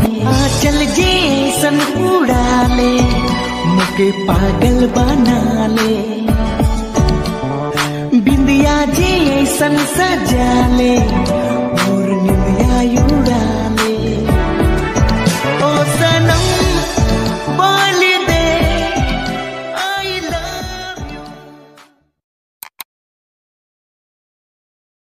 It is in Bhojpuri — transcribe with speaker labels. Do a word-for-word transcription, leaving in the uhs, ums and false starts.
Speaker 1: चल जे सन उड़ा ले मुके पागल बना ले, बिंदिया जे सन सजा ले